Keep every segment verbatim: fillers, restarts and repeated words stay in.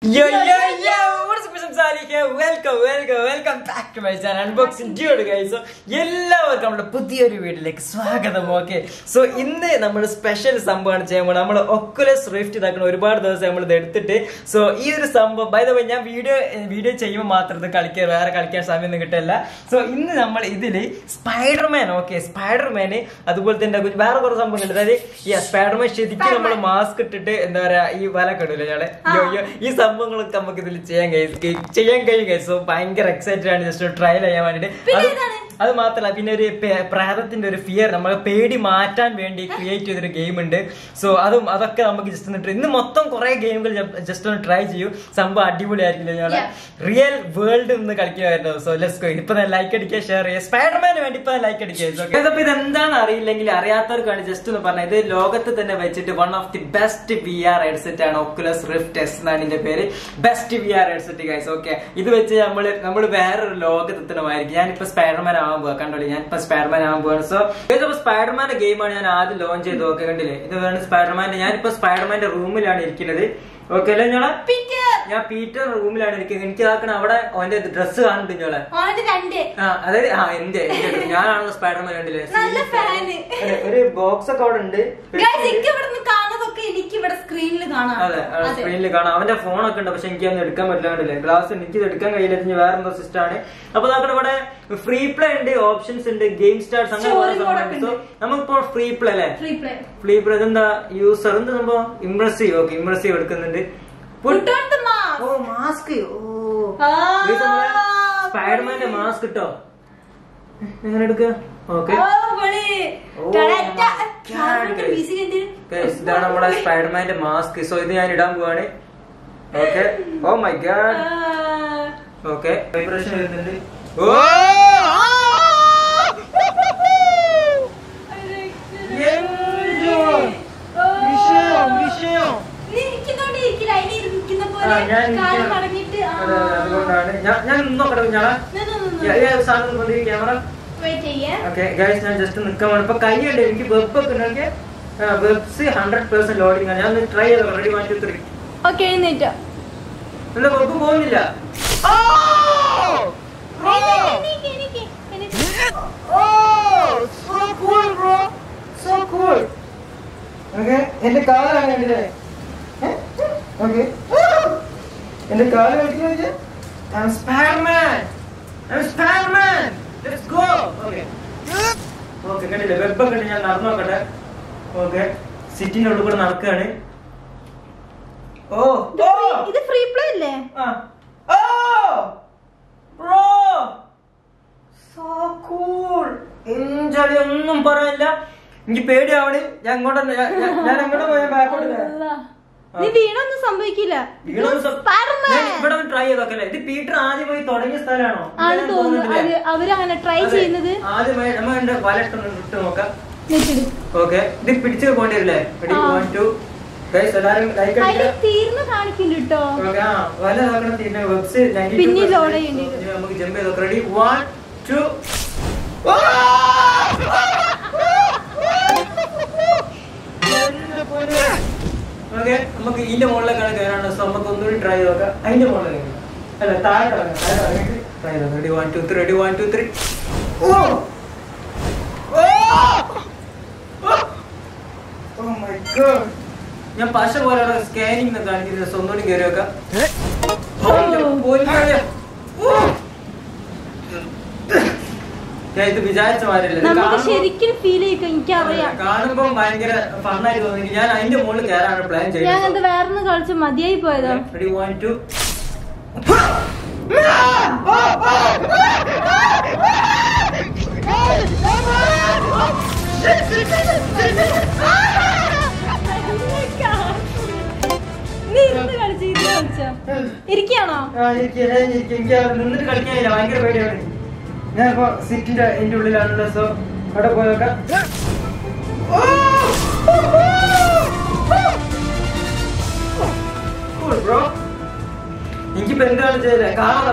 Yo yo yo, what's up guys? Welcome, welcome, welcome back to my channel Unboxing Dude guys. So, എല്ലാവർക്കും നമ്മുടെ പുതിയൊരു വീഡിയോയിലേക്ക് സ്വാഗതം. Okay. So ഇന്ന് നമ്മൾ സ്പെഷ്യൽ സംഭവമാണ് ചെയ്യുമ്പോൾ നമ്മൾ ഒക്കുലസ് റിഫ്റ്റ് ഇതാക്കണം ഒരുപാട് ദിവസം നമ്മൾ ഇത് എടുത്തിട്ട് സോ ഈ ഒരു സംഭവം ബൈ ദ വേ ഞാൻ വീഡിയോ വീഡിയോ ചെയ്യുമ്പോൾ മാത്രം ഇത് കളിക്കാൻ വേറെ കളിക്കാൻ സമയമൊന്നും കിട്ടില്ല. സോ ഇന്ന് നമ്മൾ ഇതില് സ്പൈഡർമാൻ ഓക്കെ സ്പൈഡർമാന് അതുപോലെ തന്നെ വേറെ കുറെ സംഭവങ്ങളുണ്ട്. അതായത് ഈ സ്പൈഡർമാൻ ശരിക്കും നമ്മൾ മാസ്ക് ഇട്ടിട്ട് എന്താ പറയാ ഈ വല കെടൂല ഞങ്ങളെ ഈ സംഭവങ്ങളൊക്കെ നമുക്ക് ഇതിൽ ചെയ്യാൻ കഴിയും ചെയ്യാൻ കഴിയും കഴിയും. സോ ഭയങ്കര എക്സൈറ്റഡ് ആണ് ജസ്റ്റ് ട്രയൽ ചെയ്യാൻ വേണ്ടിട്ട്. അത് മാത്രല്ല പിന്നെ ഒരു പ്രേതത്തിന്റെ ഒരു ഫിയർ നമ്മൾ പേടി മാറ്റാൻ വേണ്ടി ക്രിയേറ്റ് ചെയ്തൊരു ഗെയിം ഉണ്ട്. സോ അതും അതൊക്കെ നമുക്ക് ജസ്റ്റ് ഒന്ന് ഇന്ന് മൊത്തം കുറെ ഗെയിമുകൾ ജസ്റ്റ് ഒന്ന് ട്രൈ ചെയ്യൂ. സംഭവം അടിപൊളിയായിരിക്കില്ല ഞങ്ങളെ റിയൽ വേൾഡ് ഒന്ന് കളിക്കുമായിരുന്നു. So let's go. ഇപ്പൊ ലൈക്ക് അടിക്കുക ഷെയർ ചെയ്യുക സ്പൈഡർമാന് വേണ്ടി ഇപ്പൊ ലൈക്ക് അടിക്കുക. ഇതപ്പോ ഇതെന്താണ് അറിയില്ലെങ്കിൽ അറിയാത്തവർക്കാണ് ജസ്റ്റ് ഒന്ന് പറഞ്ഞത്. ഇത് ലോകത്ത് തന്നെ വെച്ചിട്ട് one of the best V R headset ആണ് ഒക്കുലസ് റിഫ്റ്റ് എസ് എന്നാണ് ഇതിന്റെ പേര്. Best V R headset guys. Okay ഇത് വെച്ച് നമ്മള് നമ്മള് വേറൊരു ലോകത്തെത്തണമായിരിക്കും. ഞാനിപ്പോ സ്പൈഡർമാൻ ആവാൻ പോവാ കണ്ടോളി. ഞാൻ ഇപ്പൊ സ്പൈഡർമാൻ ആവാൻ പോവാണ്. സോ ഇതിപ്പോ സ്പൈഡർമാന്റെ ഗെയിമാണ് ഞാൻ ആദ്യം ലോഞ്ച് ചെയ്ത് നോക്കുക കണ്ടില്ലേ. ഇത് വേണം സ്പൈഡർമാന്റെ. ഞാനിപ്പോ സ്പൈഡർമാന്റെ റൂമിലാണ് ഇരിക്കുന്നത്. ഓക്കെ അല്ലേ ഞങ്ങളെ ഞാൻ പീറ്റർ റൂമിലാണ് ഇരിക്കുന്നത്. എനിക്ക് ആക്കണം അവിടെ അവന്റെ ഡ്രസ്സ് കാണുന്നുണ്ട് ഞങ്ങളെ. ആ അതായത് ആ എന്റെ ഞാനാണല്ലോ സ്പൈഡർമാൻ കണ്ടില്ലേ. ഒരു ബോക്സ് ഒക്കെ അവിടെ ഉണ്ട്. അതെ സ്ക്രീനിൽ കാണാം. അവന്റെ ഫോണൊക്കെ ഉണ്ട് പക്ഷെ എനിക്കൊന്നും എടുക്കാൻ പറ്റില്ല കണ്ടില്ലേ. ഗ്ലാസ് എനിക്ക് എടുക്കാൻ കഴിയില്ല. വേറെ എന്തോ സിസ്റ്റം ആണ്. അപ്പൊ നമുക്ക് ഇവിടെ ഫ്രീ പ്ലേ ഉണ്ട്, ഓപ്ഷൻസ് ഉണ്ട്, ഗെയിം സ്റ്റാർട്സ് അങ്ങനെ. സോ നമുക്കിപ്പോ ഫ്രീ പ്ലേ അല്ലേ ഫ്രീ പ്ലേ ഇതെന്താ യൂസർ എന്ത് സംഭവം ഇംപ്രസീവ്. ഓക്കെ ഇംപ്രസീവ് എടുക്കുന്നുണ്ട്. ഓ മാസ്ക് ഓ സ്പൈഡർമാന്റെ മാസ്ക് കിട്ടോ എങ്ങനെ എടുക്കുക. ഓക്കെ ഇതാണ് നമ്മുടെ സ്പൈഡർമാന്റെ മാസ്ക്. സോ ഇത് ഞാൻ ഇടാൻ പോവാണ്. Okay oh my god. Okay vibration വരുന്നുണ്ട്. ഓ അതുകൊണ്ടാണ് ഞാൻ നോക്കട്ടെ ക്യാമറ. ഓക്കെ ഗൈസ് ഞാൻ ജസ്റ്റ് നിൽക്കാൻ ഇപ്പൊ കൈയുണ്ട് എനിക്ക് വെബ് ഒക്കെ ഉണ്ടെങ്കിൽ വെബ്സ് ഹൺഡ്രഡ് പെർസെന്റ് ലോഡിംഗ് ആണ്. ഞാൻ ട്രൈ ചെയ്തോ. Ready one two three. Okay എഴുന്നേറ്റോ. അല്ല വെബ് പോകുന്നില്ല. എന്റെ കാലാണ് കണ്ടില്ലേ. ഓക്കെ എന്റെ കാല് കളിക്കുന്നത് Spiderman Spiderman let's go. Okay okay കണ്ടില്ലേ വെബ് ഒക്കെ ഞാൻ നടന്നു നോക്കട്ടെ. ഓക്കെ സിറ്റിന്റെ ഉള്ളിൽ കൂടെ നടക്കുകയാണ്. ഓ ഇത് ഫ്രീ പ്ലേ അല്ലേ. Oh bro so cool. Enjoy ഒന്നും പറയാനില്ല. എനിക്ക് പേടിയാവണ്. ഞാൻ അങ്ങോട്ട് ഞാൻ അങ്ങോട്ട് പോയാൽ ബാക്കോട്ട് വീണൊന്നും സംഭവിക്കില്ല. ഇവിടെ ട്രൈ ചെയ്തോക്കല്ലേ. ഇത് പീറ്റർ ആദ്യം പോയി തുടങ്ങിയ സ്ഥലമാണോ ആണ് തോന്നുന്നത്. അവരങ്ങനെ ട്രൈ ചെയ്യുന്നത് ആദ്യമായി നമ്മൾ വല ഇട്ട് നോക്കാം. ഓക്കെ ഇത് പിടിച്ച് പോകേണ്ടി വരില്ലേ. റെഡി വൺ ടു എല്ലാരും ലൈക്ക് തീർന്ന് കാണിക്കുന്നുണ്ട് കേട്ടോ. വല നോക്കണം തീരുന്ന വെബ്സ് പിന്നെ ലോഡ് ചെയ്യേണ്ടി നമുക്ക് ജമ്പ് ചെയ്തോ. Ready one to. ഓക്കെ നമുക്ക് ഇതിന്റെ മുകളിലേക്കാണ് കയറാണ്. സോ നമുക്ക് ഒന്നുകൂടി ട്രൈ ചെയ്ത് നോക്കാം. അതിന്റെ മുകളിൽ അല്ല താഴെ ട്രൈ ചെയ്തോ. Ready one two three. Ready one two three. Oh my god ഞാൻ പശ പോലെ സ്കാനിങ് കാണിക്കുന്നത്. സോ ഒന്നുകൂടി കയറി വെക്കാം. ഇത് വിചാരിച്ച മാതിരില്ല. കാണുമ്പോ ഭയങ്കര ഫണ്ണായി തോന്നി. ഞാൻ അതിന്റെ മുകളിൽ കയറാണ് പ്ലാൻ ചെയ്യുന്നത്. വേറെ കളിച്ച് മതിയായി പോയതോ. Ready one two. ഇരിക്കാണോ നിന്നിട്ട് കളിക്കാനില്ല. ഭയങ്കര പേടിയാണ്. ഞാൻ ഇപ്പൊ സിറ്റിന്റെ അതിന്റെ ഉള്ളിലാണല്ലോ. സോ അവിടെ പോയി നോക്കാം. എനിക്കിപ്പോ എന്താണ് ചെയ്തേ കാണാതെ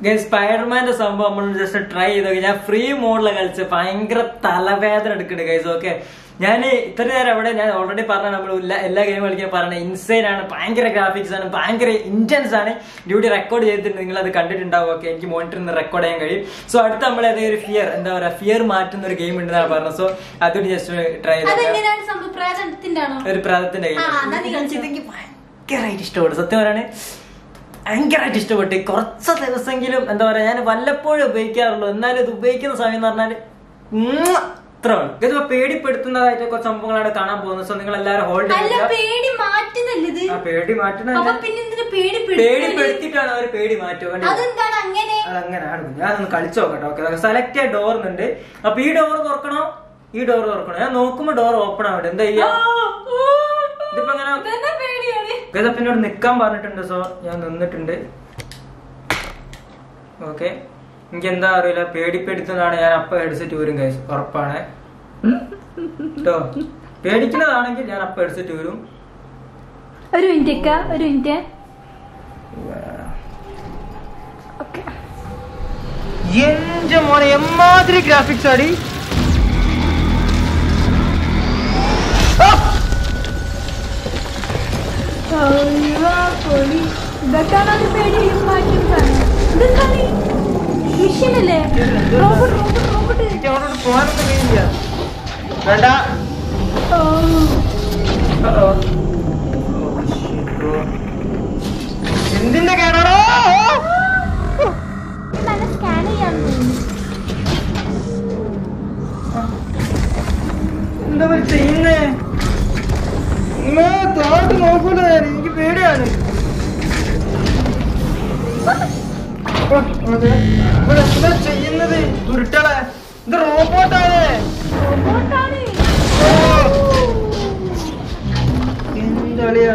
സ്പൈഡർമാന്റെ സംഭവം നമ്മൾ ജസ്റ്റ് ട്രൈ ചെയ്ത് ഞാൻ ഫ്രീ മോഡില് കളിച്ച് ഭയങ്കര തലവേദന എടുക്കുന്നുണ്ട് ഗൈസ്. ഓക്കെ, ഞാൻ ഇത്ര നേരം അവിടെ ഞാൻ ഓൾറെഡി പറഞ്ഞ നമ്മൾ എല്ലാ ഗെയിം കളിക്കാൻ പറഞ്ഞ ഇൻസൈൻ ആണ്, ഭയങ്കര ഗ്രാഫിക്സ് ആണ്, ഭയങ്കര ഇന്റൻസ് ആണ്. ഡ്യൂട്ടി റെക്കോർഡ് ചെയ്തിട്ട് നിങ്ങൾ അത് കണ്ടിട്ടുണ്ടാവും. ഓക്കെ, എനിക്ക് മോണിറ്ററിൽ നിന്ന് റെക്കോർഡ് ചെയ്യാൻ കഴിയും. സോ അടുത്ത നമ്മൾ ഏതെങ്കിലും ഒരു ഫിയർ എന്താ പറയാ ഫിയർ മാറ്റുന്ന ഒരു ഗെയിം ഉണ്ടെന്നാണ് പറഞ്ഞത്. സോ അതുകൊണ്ട് ജസ്റ്റ് ട്രൈ ചെയ്ത് ഒരു പ്രാതത്തിന്റെ ഗെയിം എനിക്ക് ഭയങ്കരമായിട്ട് ഇഷ്ടപ്പെട്ടു. സത്യം പറയാണ് ഭയങ്കരമായിട്ട് ഇഷ്ടപ്പെട്ടു. കുറച്ച് ദിവസമെങ്കിലും എന്താ പറയാ ഞാൻ വല്ലപ്പോഴും ഉപയോഗിക്കാറുള്ളൂ, എന്നാലും ഇത് ഉപയോഗിക്കുന്ന സമയം എന്ന് പറഞ്ഞാൽ ഇത്രയാണ്. ഇതിപ്പോ പേടിപ്പെടുത്തുന്നതായിട്ട് കുറച്ച് സംഭവങ്ങളാണ് കാണാൻ പോകുന്നത്. സോ നിങ്ങൾ എല്ലാവരും ഹോൾഡ് പേടി മാറ്റുന്ന പേടിപ്പെടുത്തിയിട്ടാണ് അവർ പേടി മാറ്റുക. അതങ്ങനെയാണ്. ഞാനൊന്ന് കളിച്ചു നോക്കട്ടെ. ഓക്കെ, സെലക്ട് ചെയ്യ ഡോർ ഉണ്ട്. അപ്പൊ ഈ ഡോർ തുറക്കണോ ഈ ഡോർ തുറക്കണോ? ഞാൻ നോക്കുമ്പോ ഡോർ ഓപ്പൺ ആവട്ടെ. എന്താ ചെയ്യാ ഇതിപ്പോ അങ്ങനെ പിന്നോട് നിക്കാൻ പറഞ്ഞിട്ടുണ്ട്. സോ ഞാൻ നിന്നിട്ടുണ്ട്. ഓക്കെ, എനിക്ക് എന്താ അറിയില്ല, പേടിപ്പെടുത്തുന്നതാണ്. ഞാൻ അപ്പ ഹെഡ്സെറ്റ് വരും ഗൈസ്, ഉറപ്പാണ് കേട്ടോ. പേടിക്കുന്നതാണെങ്കിൽ ഞാൻ അപ്പ ഹെഡ്സെറ്റ് വരും. ഒരു മിനിറ്റ് ഒരു മിനിറ്റ് എന്റെ മോനെ എമ്മാതിരി ഗ്രാഫിക്സ് ആടി. ഇതൊക്കെയാണ് പേടി മാറ്റുന്നതാണ്. ഇതെന്താണ് മിഷനല്ലേ? റോബോട്ട് റോബോട്ട് റോബോട്ട് എനിക്ക് അവരോട് പോകാനൊന്നും കഴിയില്ല. വേണ്ട എന്തിന്റെ കേടാണോ? സ്കാൻ ചെയ്യാൻ എന്താ ചെയ്യുന്നേ? താട്ട് നോക്കൂല, എനിക്ക് പേടിയാണ്. എന്താ ചെയ്യുന്നത്? ഉരുട്ടളെ ഇത് റോബോട്ടാണ്. എന്താളിയാ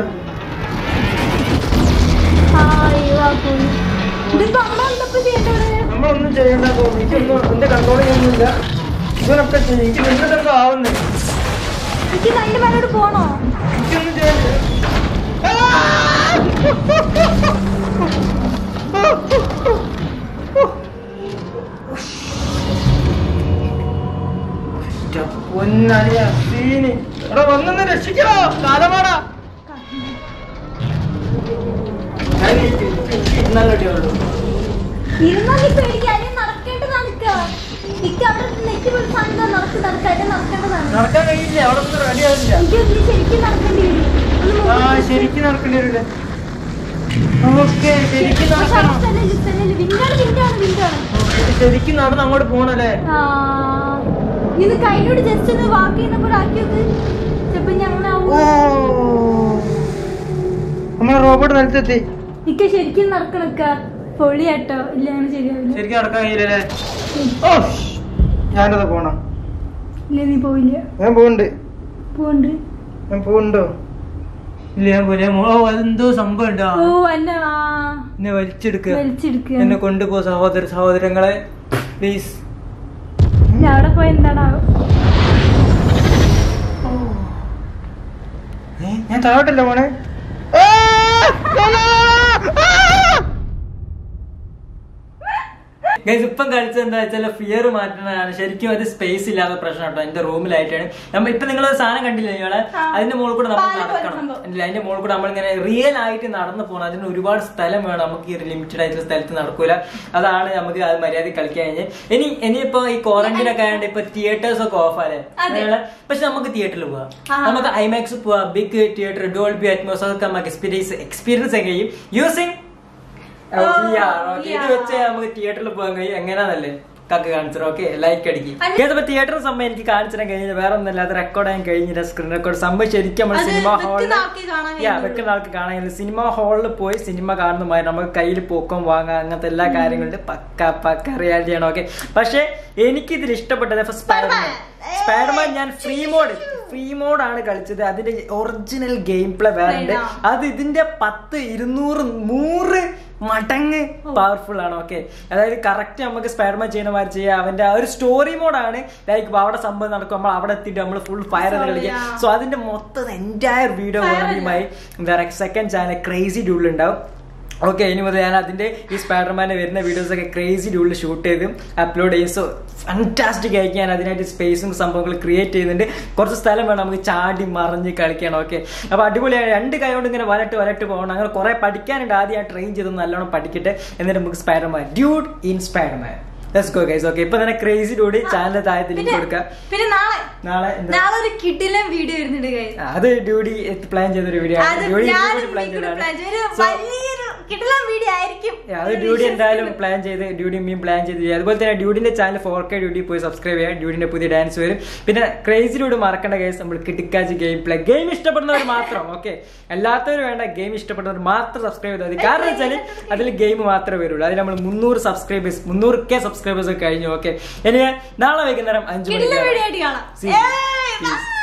നമ്മളൊന്നും ചെയ്യണ്ട. എനിക്കൊന്നും എന്റെ കൺട്രോൾ ചെയ്യുന്നില്ല. ഇവനൊക്കെ ചെയ്യും. എനിക്ക് നിന്നിട്ടെന്തോ ആവുന്നു. പോണോ? എനിക്കൊന്നും ചെയ്യണ്ട. പൊന്നറിയ സീനി ഇവിടെ വന്നൊന്ന് രക്ഷിക്കണോ? കാലമാടാ ഇന്നല്ലോട്ടിയുള്ളൂ. നടക്കാൻ കഴിയില്ല. അവിടെ ഒന്നും റെഡി ആവില്ല. ആ ശരിക്കും നടക്കേണ്ടി വരില്ലേ? ഓക്കെ, ശരിക്കും നടക്കണം. ശരിക്കും നടന്ന് അങ്ങോട്ട് പോണല്ലേ? കൈനോട് ജസ്റ്റ് ഒന്ന് വാക്ക് ചെയ്യുന്നപ്പോൾ ആക്കിയത് ചിലപ്പോ ഞങ്ങളാവും. നമ്മളെ റോബോട്ട് നിലത്തെത്തി. ഇക്ക ശരിക്കും നടക്കണക്ക പൊളിയാട്ടോ. ഇല്ല അങ്ങനെ ശരിയാവില്ല. ശരിക്കും നടക്കാൻ കഴിയില്ലല്ലേ? ഞാനത് പോണം. ഇല്ല നീ പോയില്ല. ഞാൻ പോണ്ട് പോണ്ട് ഞാൻ പോണ്ടോ? ഇല്ല ഞാൻ പോലെ. അതെന്തോ സംഭവം ഉണ്ടോ? ഓ എന്നെ എന്നെ വലിച്ചെടുക്കുക വലിച്ചെടുക്കുക എന്നെ കൊണ്ടുപോ സഹോദര സഹോദരങ്ങളെ പ്ലീസ്. അവിടെ പോയി എന്താണാവും? ഞാൻ താഴോട്ടല്ല പോണേ. ഇപ്പം കളിച്ചത് എന്താ വെച്ചാൽ ഫിയർ മാറ്റുന്നതാണ്. ശരിക്കും അത് സ്പേസ് ഇല്ലാത്ത പ്രശ്നം കേട്ടോ. എന്റെ റൂമിലായിട്ടാണ് നമ്മൾ ഇപ്പൊ നിങ്ങൾ സാധനം കണ്ടില്ല നിങ്ങളെ. അതിന്റെ മുകളിൽ കൂടെ നമ്മൾ നടക്കണം. അതിന്റെ മുകളിൽ കൂടെ നമ്മളിങ്ങനെ റിയൽ ആയിട്ട് നടന്നു പോകണം. അതിന് ഒരുപാട് സ്ഥലം വേണം. നമുക്ക് ഈ ലിമിറ്റഡ് ആയിട്ടുള്ള സ്ഥലത്ത് നടക്കൂല. അതാണ് നമുക്ക് അത് മര്യാദ കളിക്കാൻ കഴിഞ്ഞ്. ഇനി ഇനിയിപ്പോ ഈ ക്വാറന്റൈൻ ഒക്കെ ആയതുകൊണ്ട് ഇപ്പൊ തിയേറ്റേഴ്സ് ഒക്കെ ഓഫ് ആലേ. പക്ഷെ നമുക്ക് തിയേറ്ററിൽ പോവാം. നമുക്ക് ഐമാക്സ് പോവാം. ബിഗ് തിയേറ്റർ, ഡോൾബി അറ്റ്മോസ് അതൊക്കെ നമുക്ക് എക്സ്പീരിയൻസ് എക്സ്പീരിയൻസ് കഴിയും യൂസിങ്. ഇത് വെച്ച് നമുക്ക് തിയേറ്ററിൽ പോകാൻ കഴിയും. എങ്ങനെയാണല്ലേ കക്ക് കാണിച്ചത്? ഓക്കെ, ലൈക്ക് അടിക്കും. ഏതപ്പോ തിയേറ്റർ സംഭവം എനിക്ക് കാണിച്ചു തരാൻ കഴിഞ്ഞത് വേറെ ഒന്നല്ല, അത് റെക്കോർഡ് ചെയ്യാൻ കഴിഞ്ഞില്ല. സ്ക്രീൻ റെക്കോർഡ് സംഭവം ശരിക്കും നമ്മൾ സിനിമ ഹാളിൽ വെക്കുന്ന ആൾക്ക് കാണാൻ കഴിയില്ല. സിനിമ ഹാളിൽ പോയി സിനിമ കാണുന്ന മാതിരി നമുക്ക് കയ്യിൽ പൊക്കം വാങ്ങാം. അങ്ങനത്തെ എല്ലാ കാര്യങ്ങളും പക്ക പക്ക റിയാലിറ്റി ആണ്. ഓക്കെ, പക്ഷെ എനിക്കിതിൽ ഇഷ്ടപ്പെട്ടത് സ്പൈഡർമാൻ. സ്പൈഡർമാൻ ഞാൻ ഫ്രീ മോഡ് ഫ്രീ മോഡാണ് കളിച്ചത്. അതിന്റെ ഒറിജിനൽ ഗെയിം പ്ലേ വേറെ ഉണ്ട്. അത് ഇതിന്റെ പത്ത് ഇരുന്നൂറ് നൂറ് മടങ്ങ് പവർഫുൾ ആണ്. ഓക്കെ, അതായത് കറക്റ്റ് നമുക്ക് സ്പൈഡർമാൻ ചെയ്യുന്ന മാതിരി ചെയ്യാം. അവന്റെ ആ ഒരു സ്റ്റോറി മോഡാണ്. ലൈക്ക് അവിടെ സംഭവം നടക്കും, നമ്മൾ അവിടെ എത്തിയിട്ട് നമ്മൾ ഫുൾ ഫയർ എന്ന് കളിക്കാം. സോ അതിന്റെ മൊത്തം എൻറ്റയർ വീഡിയോ വോളിയുമായി വേറെ സെക്കൻഡ് ചാനൽ ക്രേസി ഡ്യൂഡിൽ ഉണ്ടാവും. ഓക്കെ, ഇനി മുതൽ ഞാൻ അതിന്റെ ഈ സ്പൈഡർമാനെ വരുന്ന വീഡിയോസ് ഒക്കെ ക്രേസി ഡ്യൂഡിൽ ഷൂട്ട് ചെയ്ത് അപ്ലോഡ് ചെയ്യും. സോ ഫാന്റാസ്റ്റിക് ആയിരിക്കും. ഞാൻ അതിനായിട്ട് സ്പേസും സംഭവങ്ങൾ ക്രിയേറ്റ് ചെയ്യുന്നുണ്ട്. കുറച്ച് സ്ഥലം വേണം നമുക്ക് ചാടി മറിഞ്ഞ് കളിക്കണം. ഓക്കെ, അപ്പൊ അടിപൊളിയാണ്. രണ്ട് കൈ കൊണ്ട് ഇങ്ങനെ വലട്ട് വലട്ട് പോകണം. അങ്ങനെ കുറെ പഠിക്കാനുണ്ട്. ആദ്യം ഞാൻ ട്രെയിൻ ചെയ്ത് നല്ലോണം പഠിക്കട്ടെ, എന്നിട്ട് നമുക്ക് Spider Man dude in Spider Man. Let's go guys. Okay, ഇപ്പൊ തന്നെ ക്രേസി ഡ്യൂഡ് ചാനൽ താഴത്ത് ലിങ്ക് കൊടുക്കാം. പിന്നെ നാളെ നാളെ നാളെ ഒരു കിടിലൻ വീഡിയോ വരുന്നുണ്ട് guys. അത് ഡ്യൂഡി പ്ലാൻ ചെയ്തൊരു വീഡിയോ ആണ്. ഡ്യൂഡി പ്ലാൻ ചെയ്തതാണ്. കിടിലൻ വീഡിയോ ആയിരിക്കും. അത് ഡ്യൂഡി എന്തായാലും പ്ലാൻ ചെയ്ത് ഡ്യൂഡി മീൻ പ്ലാൻ ചെയ്ത് ചെയ്യുക. അതുപോലെ തന്നെ ഡ്യൂഡിന്റെ ചാനൽ ഫോർ കെ ഡ്യൂഡി പോയി സബ്സ്ക്രൈബ് ചെയ്യാം. ഡ്യൂഡിന്റെ പുതിയ ഡാൻസ് വരും. പിന്നെ ക്രേസി ഡ്യൂഡ് മറക്കേണ്ട കേസ് നമ്മൾ കിട്ടിക്കാച്ച് ഗെയിം പ്ലേ. ഗെയിം ഇഷ്ടപ്പെടുന്നവർ മാത്രം, ഓക്കെ, അല്ലാത്തവർ വേണ്ട. ഗെയിം ഇഷ്ടപ്പെടുന്നവർ മാത്രം സബ്സ്ക്രൈബ് ചെയ്താൽ മതി. കാരണം വെച്ചാൽ അതിൽ ഗെയിം മാത്രമേ വരുള്ളൂ. അതിൽ നമ്മൾ മുന്നൂറ് സബ്സ്ക്രൈബേഴ്സ് മുന്നൂറ് കെ സബ്സ്ക്രൈബേഴ്സ് ഒക്കെ കഴിഞ്ഞു. ഓക്കെ, ഇനി നാളെ വൈകുന്നേരം അഞ്ചു മണിക്ക്